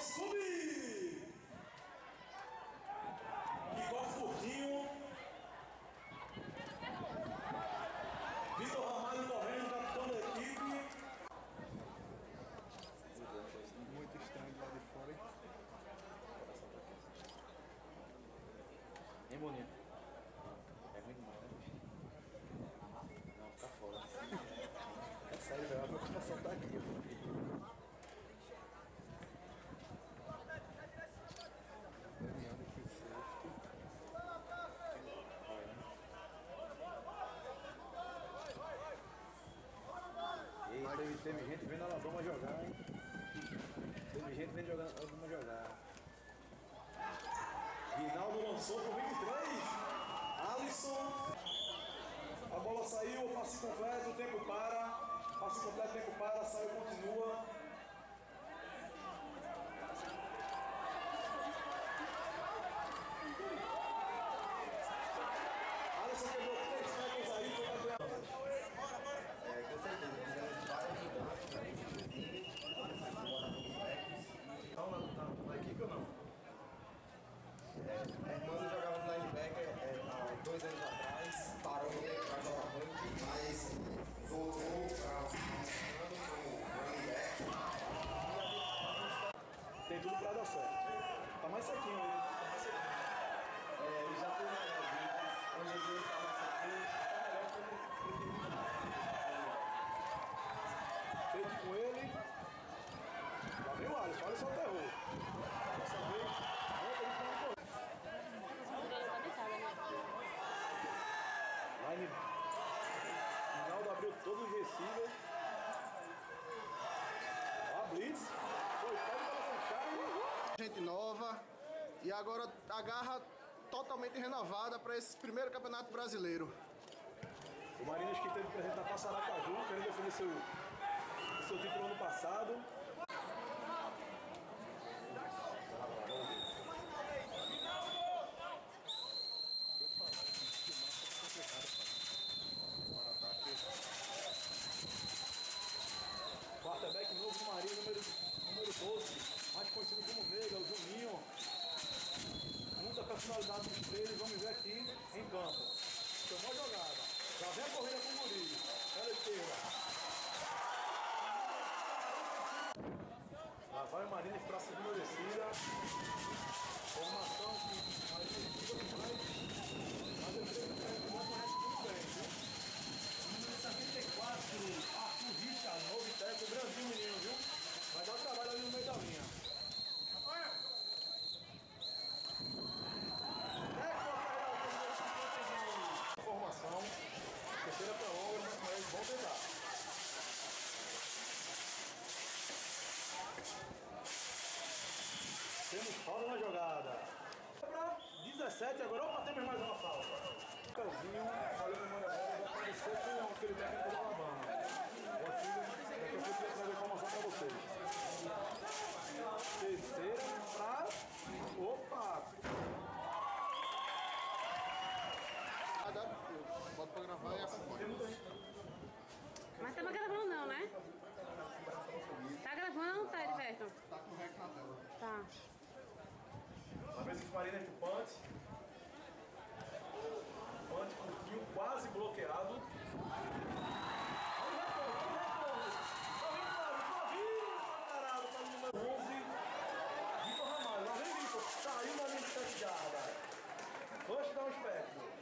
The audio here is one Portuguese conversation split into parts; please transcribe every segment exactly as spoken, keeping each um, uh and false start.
Esportes Clube! Que corre curtinho. Vitor Ramalho correndo, capitão da equipe. Muito estranho lá de fora, hein? Bem bonito. É muito mal, né? Não, fica fora. É sério, velho. Eu vou passar tá aqui. Daniel foi sexto. E teve, teve gente vendo a Ladoma jogar, hein? Teve gente vendo a Ladoma jogar. Rinaldo lançou pro vinte e três. Alisson. A bola saiu, passe completo, o tempo para. Passe completo, o tempo para, saiu, continua. Alisson quebrou três tecos aí, foi campeão. É, com certeza. Estão na, na, na equipe ou não? É, quando eu jogava no linebacker, é, há dois anos atrás, parou no tempo para jogar banco, mas voltou para o running back. Tem tudo para dar certo. Tá mais sequinho aí. Tá mais sequinho. É, ele já foi melhor, hoje em dia ele tá mais sequinho, tá melhor que ele. Feito com ele. Lá vem o Alisson, olha só o terror. Dessa vez, volta ele para o Line. Rinaldo abriu todos os receivers. A blitz. Foi pego para fechar. Gente nova e agora a garra totalmente renovada para esse primeiro campeonato brasileiro. O Marinhos que teve presente na Taça Aracaju, querendo defender seu, seu título ano passado. Quarterback novo do Marinho, número, número doze, mais conhecido como Nega, o Juninho. Muita personalidade dos três, vamos ver aqui em campo. Tomou a jogada. Já vem a corrida com o Guri. Pela esquerda. Lá vai o Marinhos para a segunda descida. Formação que o Marinhos estuda demais. Mas eu creio que não conhece muito bem, viu? Número setenta e quatro, Arthur Richard, novo técnico, grandinho menino, viu? Vai dar um trabalho ali no meio da linha. Formação, terceira para longa, mas vão tentar. Temos falta na jogada. Para dezessete, agora opa, temos mais uma falta. Casinho, olha no Maravilha, vai aparecer com aquele técnico do Alabama. O artigo, daqui a pouco eu vou trazer informação para vocês. Terceira para... Opa! Bota pra gravar e acompanha. Mas tá gravando não, né? Tá gravando ou não tá, Edberto? Tá com o rec na tela. Tá. Uma vez que o Marina pro punt. Punt curtinho, quase bloqueado. Olha o retorno, olha o retorno. Tá vindo, parado para o número onze. Vitor Ramalho, lá vem Vitor. Saiu na linha de sete jardas. First down Espectros.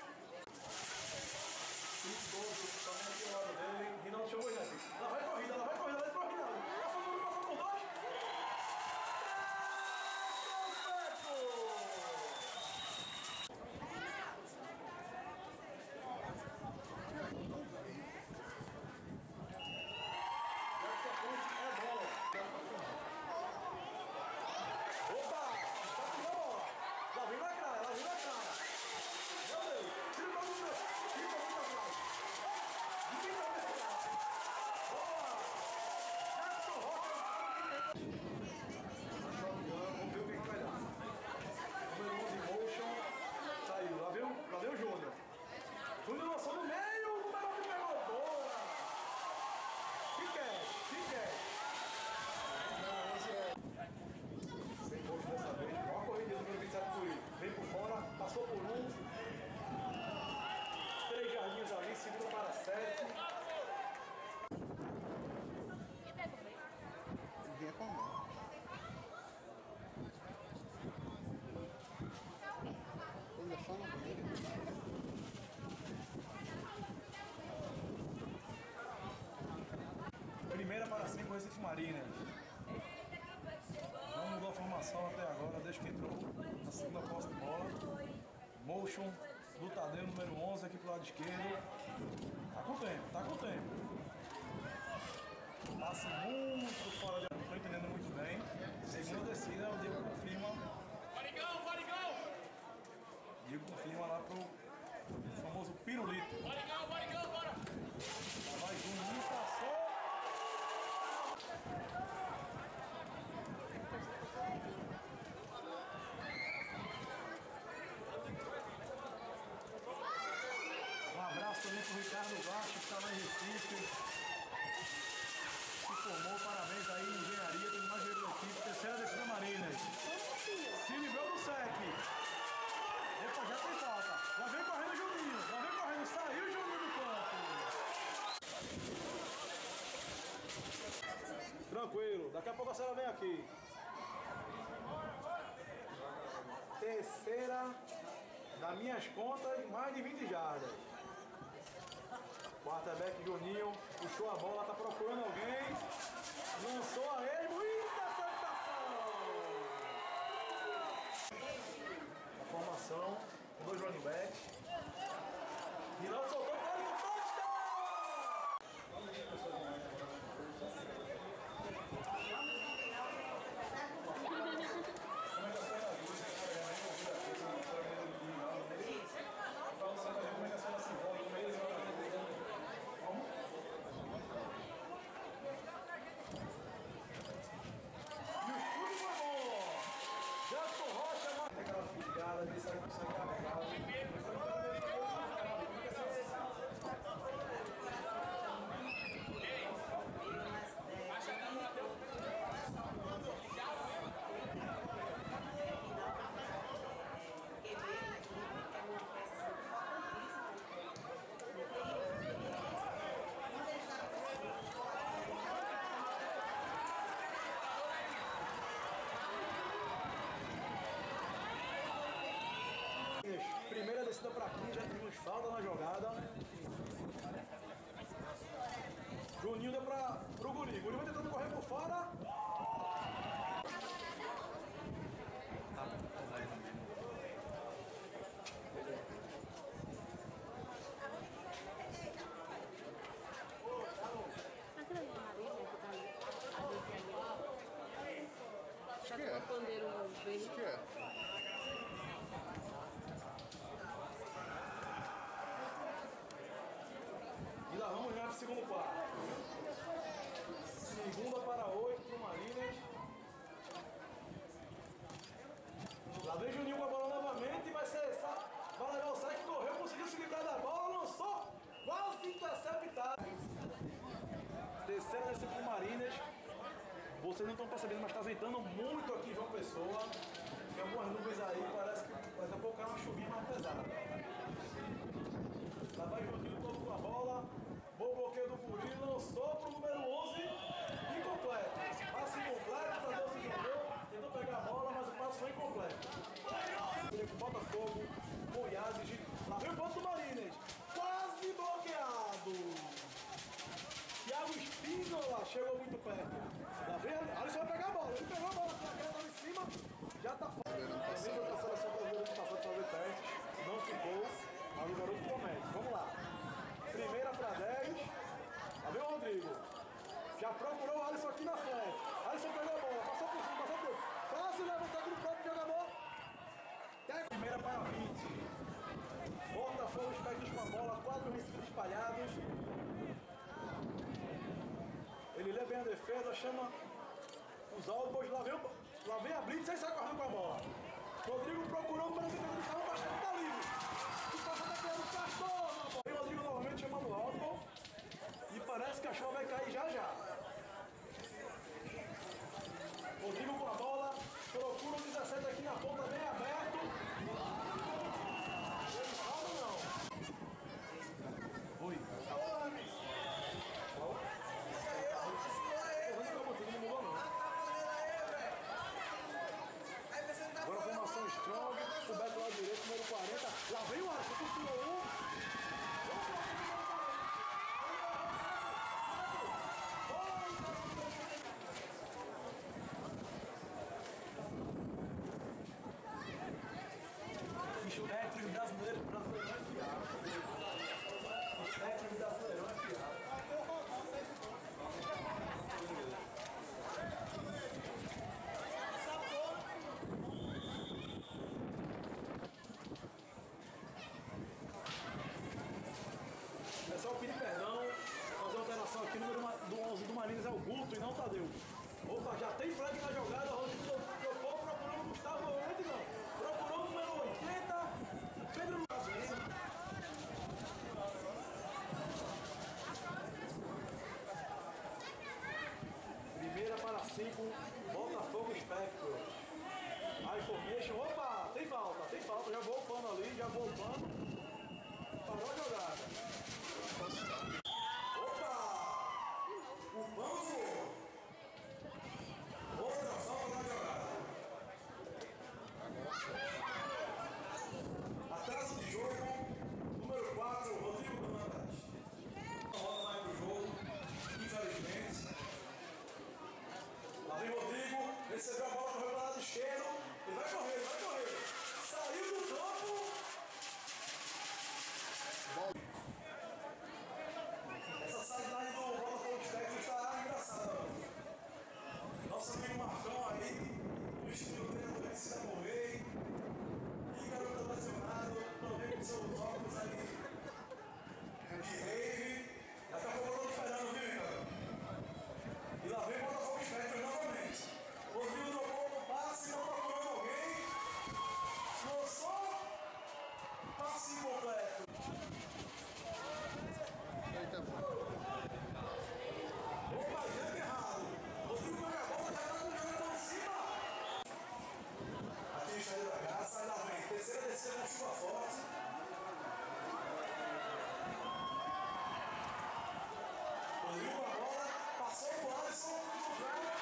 Tá aqui ao lado dele, Rinaldo chamou ele aqui. Lá vai corrida, lá vai corrida, lá vai corrida. Passou por um, passou por dois. assim com o Recife Mariners. Não mudou a formação até agora, desde que entrou na segunda posse de bola. Motion, lutadeiro número onze aqui pro lado esquerdo. Tá com tempo, tá com tempo. Passe muito fora de... Não tô entendendo muito bem. Segunda descida, o Diego confirma. Barigão, Barigão! Diego confirma lá pro famoso pirulito. Barigão, Barigão, bora! Lá vai Juninho, passou. Um abraço também pro Ricardo Baixo, que está lá em Recife. Se formou, parabéns aí em engenharia, tem mais dinheiro da equipe, terceira descida Marinas. Se livrou do sec. Epa, já tem falta. Já vem correndo o Juninho, já vem correndo, saiu o Juninho do campo. Tranquilo, daqui a pouco a senhora vem aqui. Terceira, das minhas contas, mais de vinte jardas. Quarterback Juninho puxou a bola, tá procurando alguém. Lançou a ermo. Interceptação! A formação com dois running backs. Rinaldo soltou para o touchdown! Disse aí que sai carregado. Primeira descida para aqui, já tivemos falta na jogada. Juninho deu para o Guri. Guri vai tentando correr por fora. Acho que é. Pandeiro verde. Acho que é. E lá vamos já para o segundo quarto. Segunda para oito para o Mariners. Lá vem Juninho com a bola novamente e vai ser. Vai levar o saque, correu, conseguiu se livrar da bola, lançou, quase interceptado. Terceira descida para o Mariners. Vocês não estão percebendo, mas está ventando muito aqui em João Pessoa. Tem algumas nuvens aí, parece que daqui a pouco é uma chuvinha mais pesada. Lá vai Juninho todo com a bola. Bom bloqueio do Guri, lançou pro número onze. Incompleto. Passe incompleto, Tadeu se jogou. Tentou pegar a bola, mas o passe foi incompleto. Botafogo, Goiás e lá vem o ponto do Mariners. Quase bloqueado. Thiago Espíndola chegou muito perto. Lá vem, Alisson vai pegar a bola. Ele pegou a bola, já tá em cima. Já tá fora. A seleção brasileira que passou de fazer testes. Não ficou. Mas o garoto promete. Vamos lá. Primeira para dez. Lá vem o Rodrigo. Já procurou o Alisson aqui na frente. Alisson pegou a bola. Passou por cima, passou por... Quase levantou aqui no próprio jogador. Primeira para vinte. Botafogo, Espectros com a bola. Quatro recibos espalhados. Ele lê bem a defesa, chama os alvos. Lá vem, o... lá vem a blitz e sai correndo com a bola. Rodrigo procurou para a defesa do carro, mas está livre. O Costa está criando cartão na bola. E o Rodrigo novamente chamando o alvo. E parece que a chuva vai cair já já. Rodrigo com a bola. Procura o dezessete aqui na ponta, bem aberto. Ele salva ou não? Oi. Agora a formação strong, o back lado direito, número quarenta. Lá vem o Alisson, costurou um. Bola também não, Tadeu. Opa, já tem flag na jogada, Rodrigo trocou, procurando o Gustavo, oitenta não. Procurou o número oitenta, Pedro Luiz. Primeira para cinco, Botafogo Espectros. A information, opa, tem falta, tem falta, já vou o pano ali, já vou o pano. Parou a jogada. Opa! O pano voou. Outra falta na jogada. Atraso de jogo, número quatro, Rodrigo Dantas. Não volta mais pro jogo, infelizmente. Lá vem Rodrigo, recebeu a bola, correu para o lado esquerdo. Ele vai correr, ele vai correr. Saiu do campo. Essa sideline do Botafogo Espectros está engraçada. Nosso amigo Marcão aí, o estilo treinador precisa morrer. E garoto lesionado, também com seus óculos aí de rave. Daqui a pouco eu estou esperando, viu, Ricardo? E lá vem o Botafogo Espectros novamente. O Rodrigo trocou no passe, não procurando alguém. Lançou, passe incompleto. Eita, Opa, já errado. Rodrigo pega a bola, já está com o jogo em cima. Aqui está ele da garra, sai da frente. Terceira descida com chuva forte. Rodrigo com a bola, passou pro Alisson, jogou.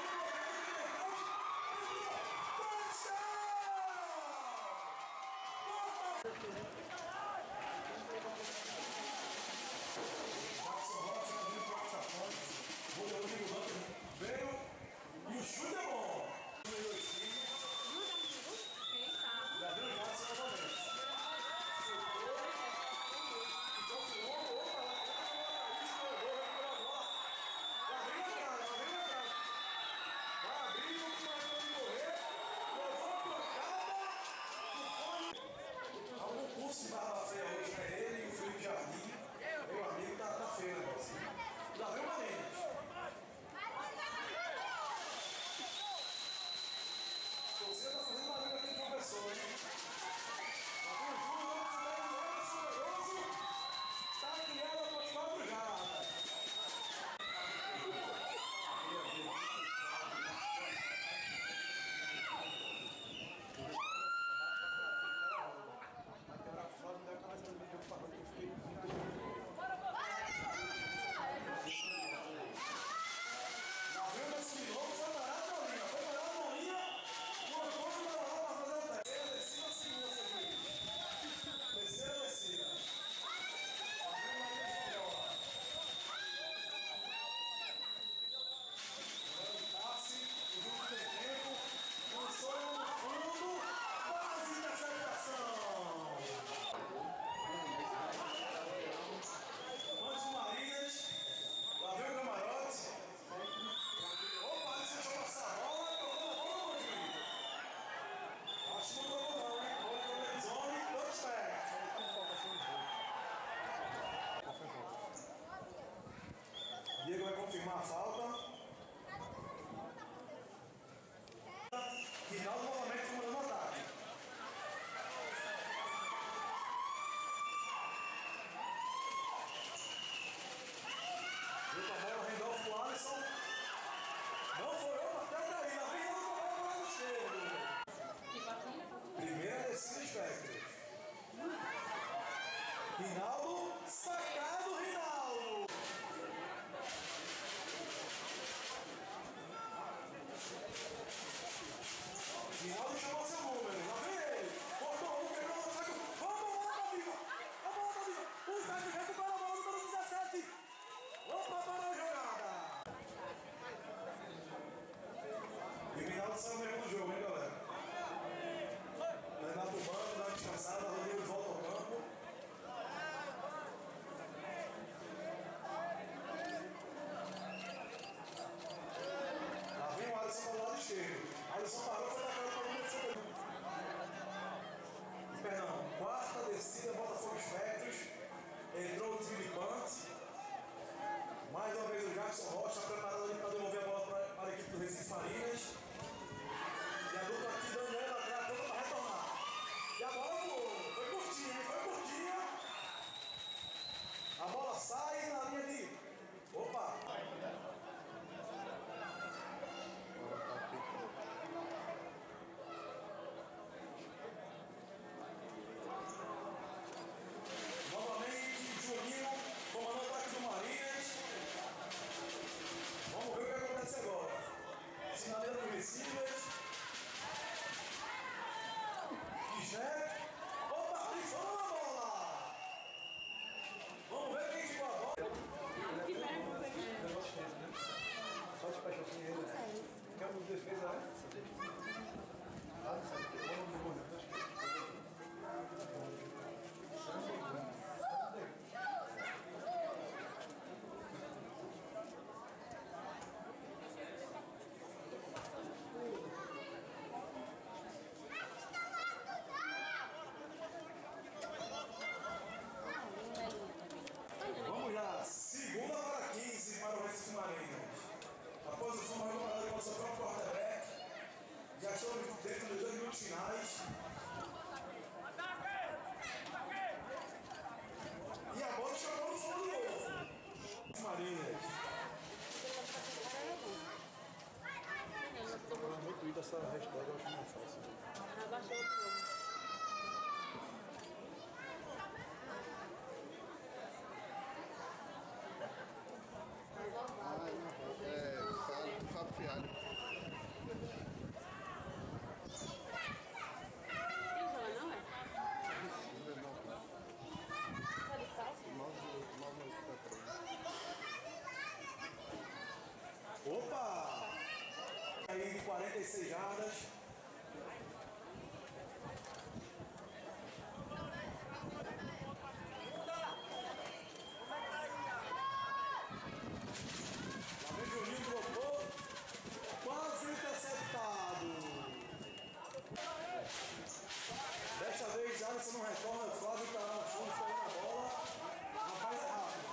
Veio e o chute é bom. Já viu o Jackson novamente. Então, se não, opa, lá vem atrás, lá vem atrás. Vai abrir, não vai de correr. Levou a pancada. Algum curso essa hashtag, eu acho mais fácil. Abaixou o fogo. É, Fábio, Fábio Fialho. Tem joga não, é? Ainda não. Tá descalço? nove oitenta e três. Opa! Aí de quarenta e seis jardas. Lá vem Juninho, colocou. Quase interceptado. Desta vez, Alisson não retorna. O Flávio está lá no fundo, pegando a bola. Rapaz, é rápido.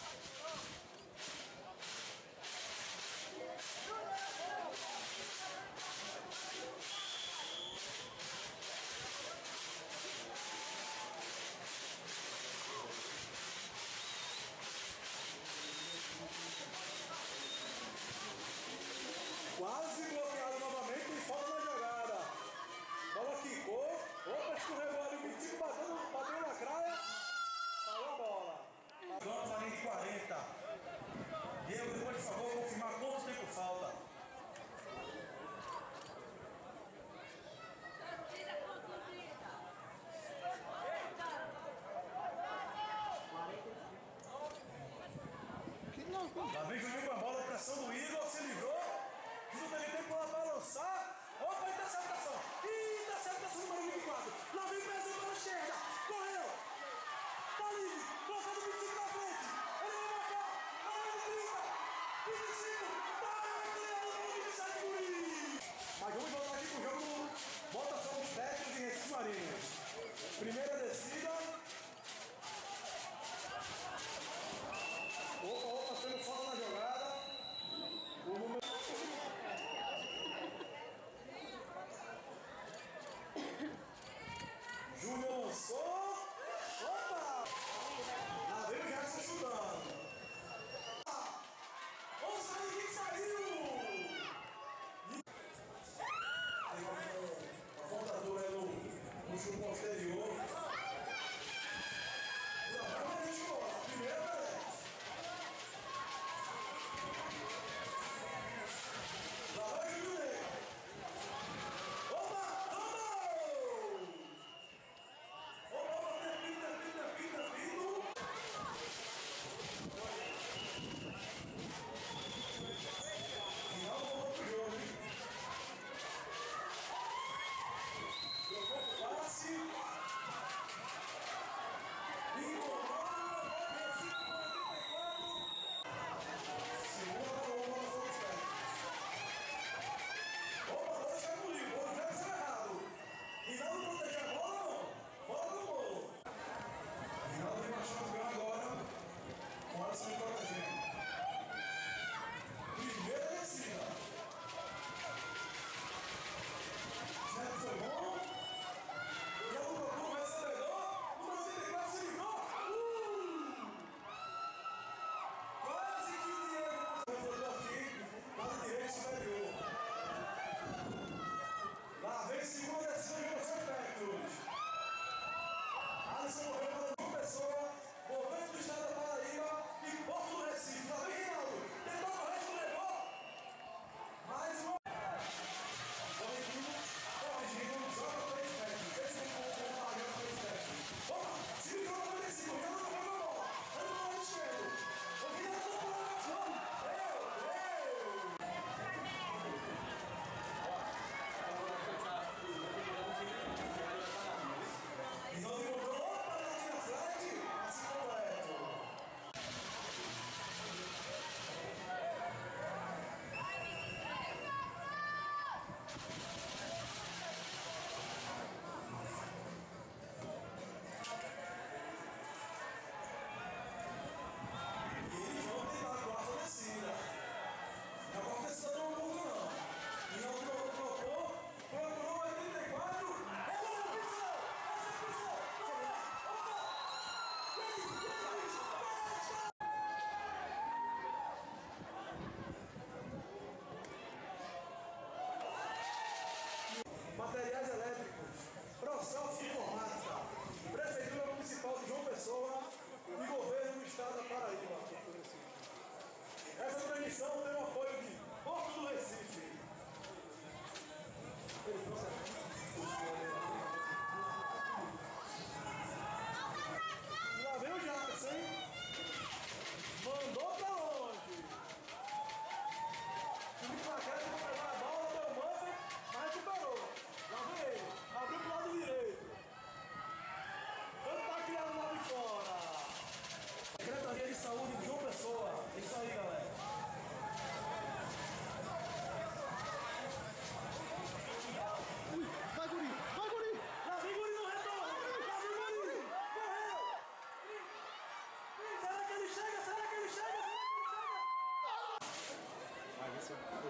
Quase bloqueado novamente e falta na jogada. Bola quicou. Opa, escorregou ali o Mitico, bateu, bateu na craia. Parou a bola. Vamos ali de quarenta. Diego, depois, por favor, confirmar quanto tempo falta. Que não, Lá vem Juninho com a bola, pressão do Igor, se livrou. Não teve tempo lá para lançar. Opa, interceptação. Interceptação número vinte e quatro. Lá vem pressão pela esquerda. Correu. Tá livre. Colocando o vinte e cinco na frente. Ele vai marcar. Agora trinta. vinte e cinco. Tá ganhando vinte e sete Guri. Mas vamos voltar aqui pro jogo. Votação de Espectros e Recife Marinho. Primeira descida. Opa, opa, tendo falta na jogada. O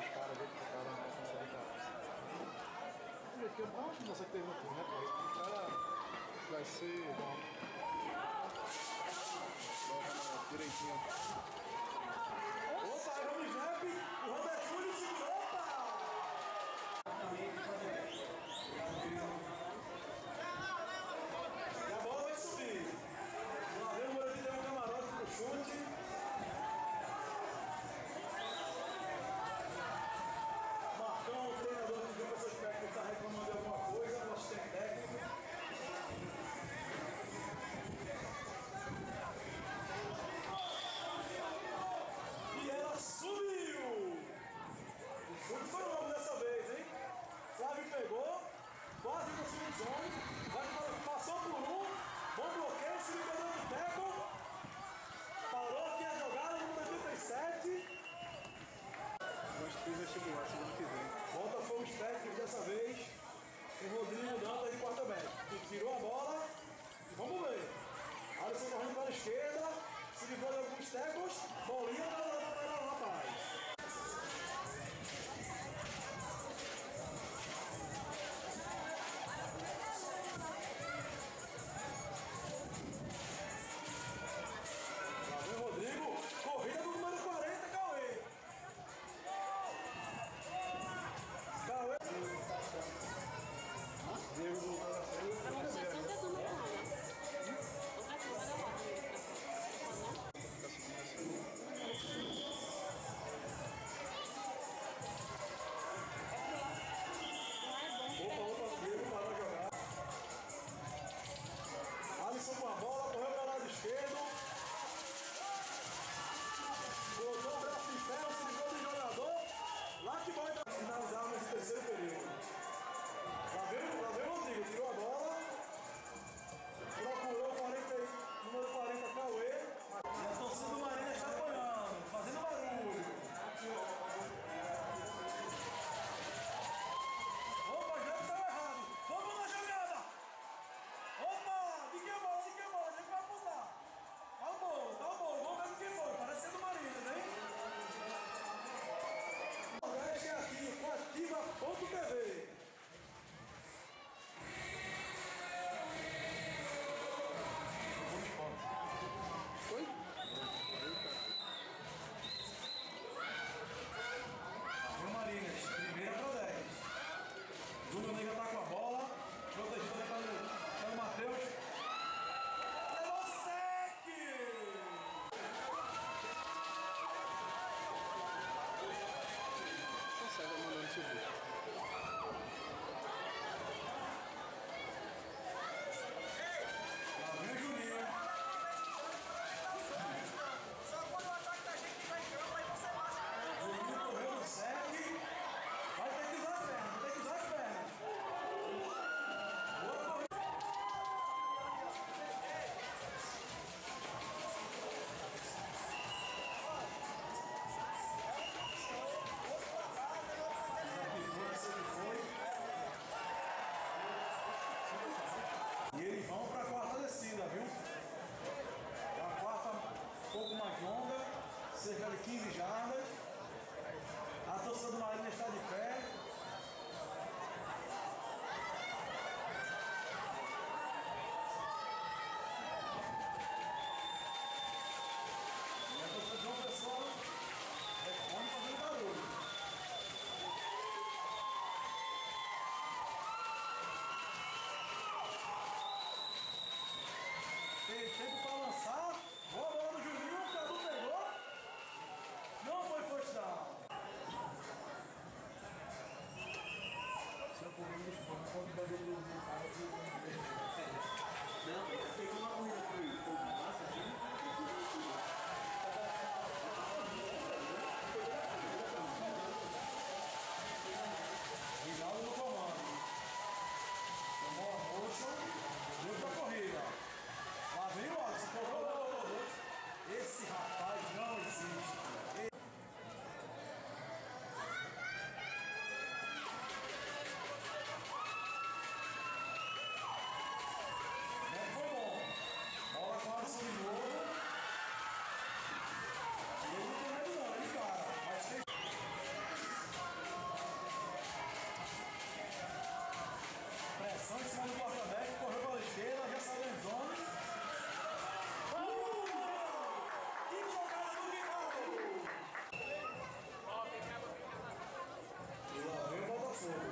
os caras, ver que o cara não consegue parar. E aqui é uma nossa que teve no filme, né, pô? O cara vai ser bom. Direitinho. Opa, aí vamos snap, o Roberto Júnior segurou, opa! E a bola vai subir. Lá vem o Moreira que deu um camarote pro chute. Marcão, o treinador que viu que essa Espectros está reclamando de alguma coisa, nosso tem técnico. E ela subiu! O chute foi longo dessa vez, hein? Flávio pegou, quase conseguiu o zone, vai, passou por um, bom bloqueio, se ligou no teco, parou aqui a jogada, número oitenta e sete. Nós três vestibular, segundo que vem. Volta foi o Espectros dessa vez, o Rodrigo Dantas de quarterback, que tirou a bola, e vamos ver. Alisson correndo para a esquerda, se livrou de alguns tecos, bolinha para o rapaz. Lá vem o Rodrigo, corrida do número quarenta, Cauê. Cauê. Diego do A manutenção da turma não, né? Não vai ser cada hora. tá subindo assim. Opa, opa, Diego parou a jogar. Alisson com a bola, correu para o lado esquerdo. Botou o braço de ferro, se ligou do jogador. Lá que vai finalizar nesse terceiro período. Lá vem, lá vem o Rodrigo, tirou a bola. Procurou o quarenta, número quarenta, Cauê. E a torcida do Marinha está apoiando, fazendo barulho. Opa, já estava errado. Vamos na jogada. Opa, de que é bola, de que é bola, a gente vai apontar. Tá bom, tá bom, vamos ver de quem foi. Parece ser do Marinha, hein? Nordeste é aqui, com ativa ponto T V. Foi? Vem o Marinas, primeira para dez. Júnior Nega tá com a bola, protegido ali pelo, pelo Matheus. Levou sec! Consegue mandando subir. Lá vem o Juninho. Só quando o ataque da gente vai em campo, aí você baixa. Juninho correu no sec. Vai ter que usar as pernas, vai ter que usar as pernas. Boa corrida. E eles vão para a quarta descida, viu? A quarta um pouco mais longa, cerca de quinze jardas. A torcida do Marinha está de pé. E a torcida de uma pessoa responde fazendo barulho. Tem tempo para lançar. Boa bola do Juninho, o Cadu pegou. Não foi first down. Não, porque como a corrida foi, foi massa, assim. Rinaldo no comando. Tomou a motion, deu pra corrida. Lá vem o Alisson,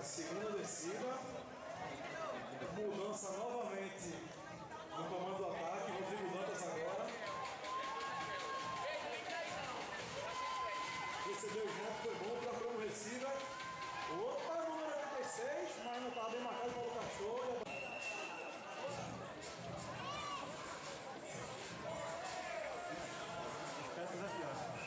Segunda descida. Mudança novamente no comando do ataque. Rodrigo Dantas agora. Recebeu o snap, foi bom, procurou um receiver. Opa, número oitenta e seis, mas não estava bem marcado para o Cachorro. Espectros aqui, ó.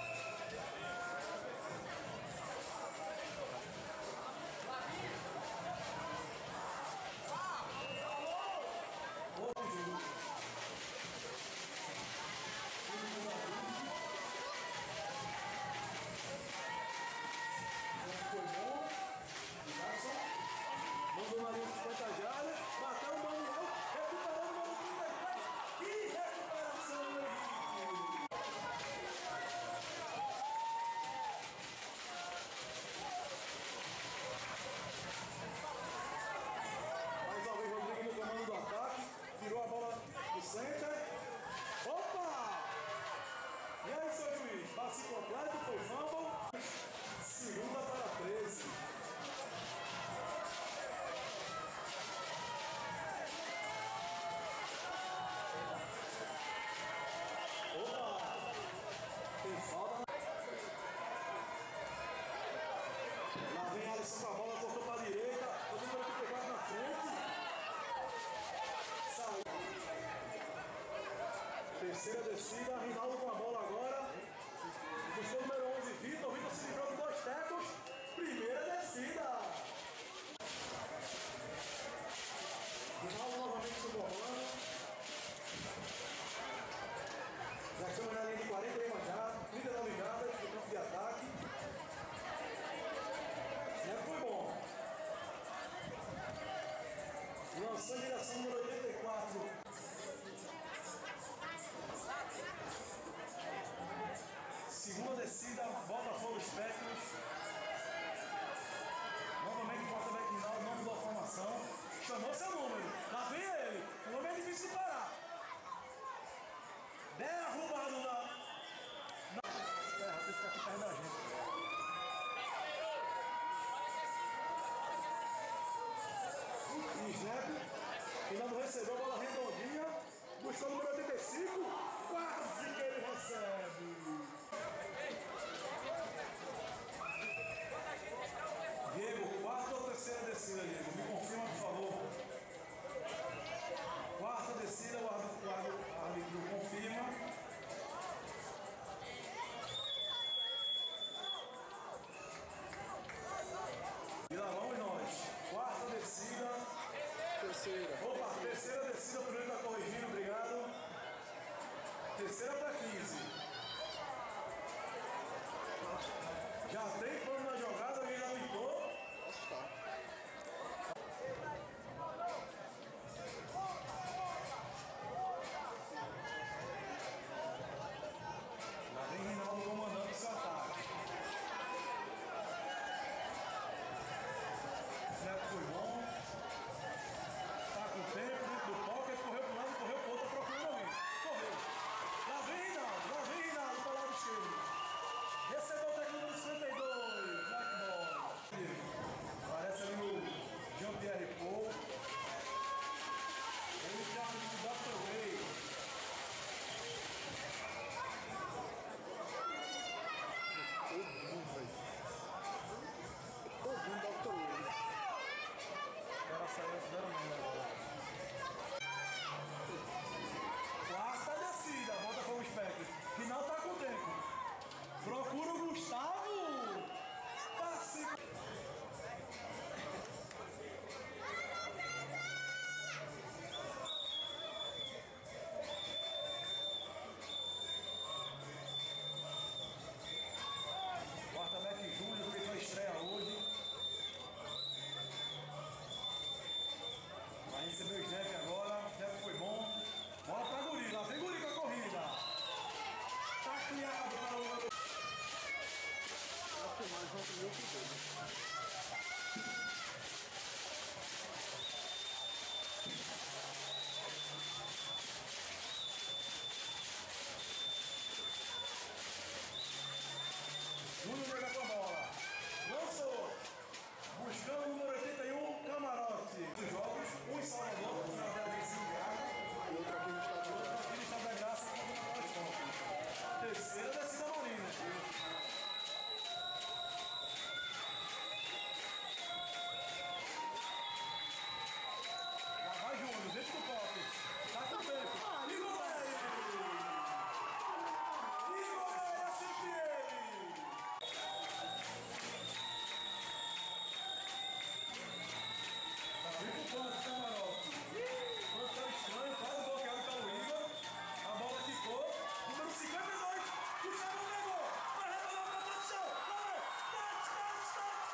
Mandou na linha cinquenta jardas, bateu o manual, recuperou o manual trinta e três. Que recuperação, meu Henrique! Mais uma vez, Rodrigo no comando do ataque, tirou a bola do center. Opa! E aí, seu juiz? Passe completo, foi fumble. Segunda para treze. Lá vem Alisson com a bola, cortou para a direita, o número que pegou na frente. Saiu. Terceira descida, Rinaldo com a bola agora. Buscou o número onze, Vitor. Vitor se livrou de dois tecos. Primeira descida. Rinaldo novamente no comando. Já estamos na linha de quarenta e um já, trinta e nove jardas no campo de ataque. Já foi bom. Lançou em direção número oitenta e quatro. Segunda descida, volta fora os Espectros. Novamente o quarterback Rinaldo não mudou a formação. Chamou seu número. Lá vem ele. O nome é difícil de parar. Derrubado na... Terra, tem que ficar aqui perto da gente. E Snap, Rinaldo recebeu a bola redondinha, buscou o número oitenta e cinco, quase que ele recebe. Diego, quarta ou terceira descida, Diego? Me confirma, por favor. Quarta descida, o árbitro, o árbitro confirma. E lá vamos nós. Quarta descida. Terceira. Opa, terceira descida, o primeiro está corrigindo, obrigado. Terceira para quinze. Já tem plano na jogada, alguém já apitou. Posso estar. Lá vem Rinaldo comandando o seu ataque. Snap foi bom. Tá com o tempo dentro do pocket, correu para um lado, correu para o outro, procurando alguém. Correu. Lá vem Rinaldo, lá vem Rinaldo para o lado esquerdo. Recebeu o técnico número cinquenta e dois, Black Ball. Aparece ali o Jean-Pierre Paul. Ele já o doutor Ray. Todo mundo, doutor Ray. O cara saiu, fizeram mesmo agora. Quarta descida, volta para o Espectros. Final tá com tempo. Procura o Gustavo. Passe. Quarterback Júnior fez uma estreia hoje. Vai receber o snap agora. O snap foi bom. Bola para Guri. Lá vem Guri com a corrida. Tá criado para o... Acho mais um primeiro que dois. Júnior chega com a bola. Lançou. Buscando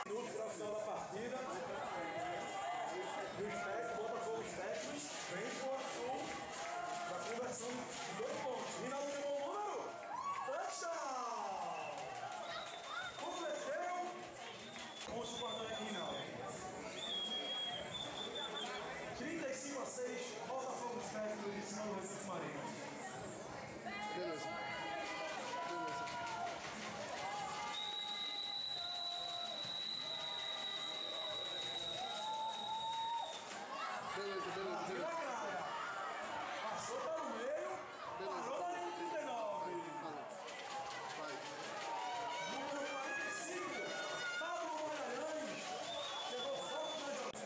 Minutos para o final da partida. E o Espectros, Botafogo Espectros, vem com o Arthur para conversão de dois pontos. Rinaldo levou o número. Touchdown! Completeu. Vamos para o quarto aqui, Rinaldo. trinta e cinco a seis, Botafogo Espectros de São Luís Marinho. Beleza. Beleza, beleza, Abriu beleza. a área. Passou para o meio. Beleza. Parou na linha trinta e nove. Valeu. Vai. Número quarenta e cinco. Pablo Magalhães. Chegou forte na jogada.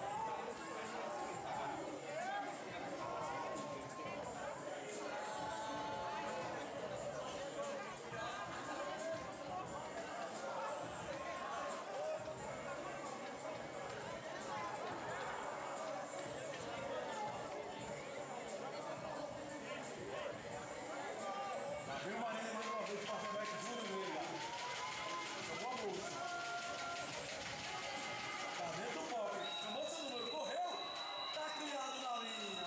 Abriu o Marinho mais uma vez. Passa o back Júnior nele. Jogou a bolsa. Tá dentro do pocket. Chamou seu número. Correu. Tá criado na linha.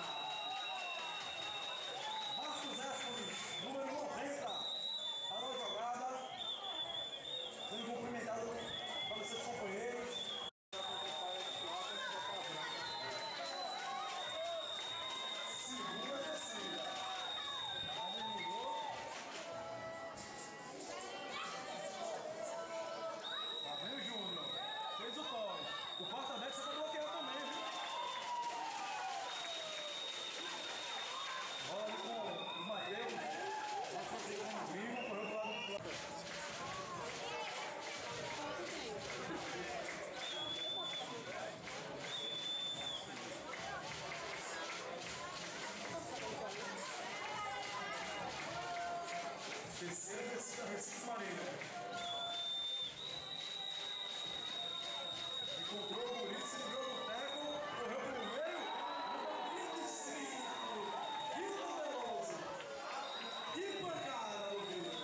Marcos Hércules, número noventa. Parou a jogada. Sendo cumprimentado pelos seus companheiros. Segunda descida. Dominou. Tá vendo o Júnior? Fez o toque. O quarterback você tá bloqueando também, viu? Bola ali com o Matheus. Vai fazer com o Grima. Correu pro lado do lado. Terceira descida, Recife Marinho. Encontrou o Maurício, se livrou do teco, correu pelo meio. vinte e cinco. Vitor Veloso. Que pancada, meu Vitor.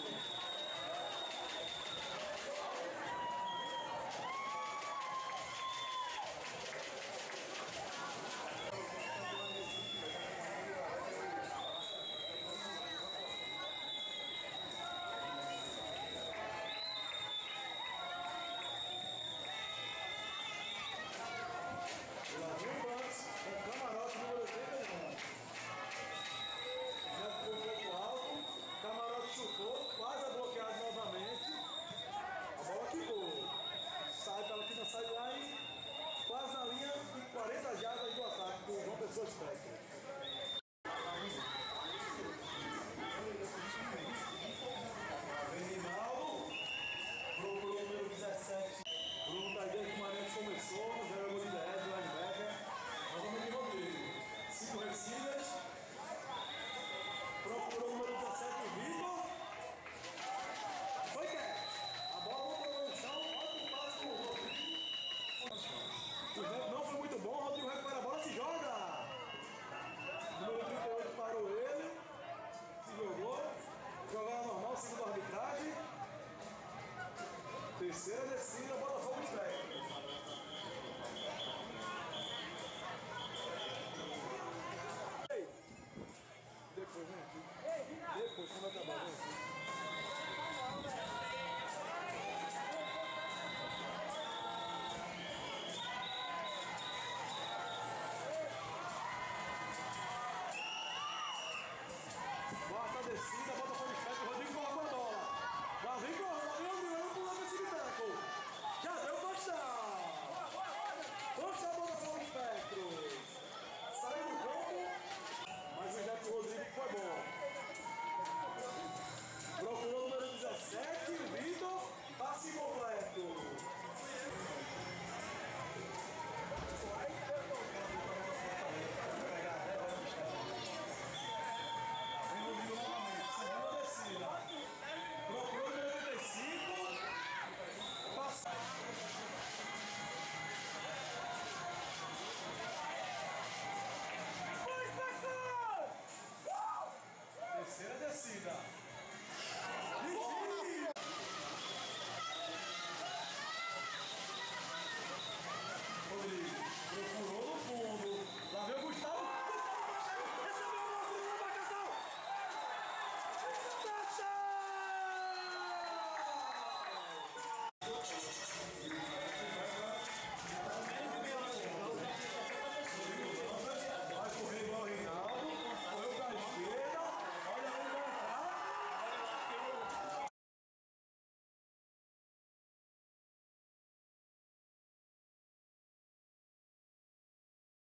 Lá vem o Banks, com o camarote número oitenta e nove. Já foi um pouco alto, o camarote chutou, quase é bloqueado novamente. A bola quicou. Sai pela aqui na sideline, quase na linha de quarenta jardas do ataque do João Pessoa Espectro. Vem Rinaldo, procurou o número dezessete. Bruno tá desde que o Marinhos começou, já jogou de dez, linebacker. Novamente Rodrigo. Cinco receivers. Procurou o número dezessete, o Vitor. Foi catch. A bola voltou no chão, ótimo passe pro Rodrigo. O snap não foi muito bom, o Rodrigo recupera a bola, se joga. Número trinta e oito parou ele. Se jogou. Jogada normal, segundo a arbitragem. Terceira descida, Botafogo Espectro. Ei! Depois, vem aqui. Depois, quando acabar, vem aqui. Quarta descida, Botafogo Espectro, Rodrigo colocou a bola. Lá vem correndo, lá vem o Leão pulando esse tackle. Já deu touchdown.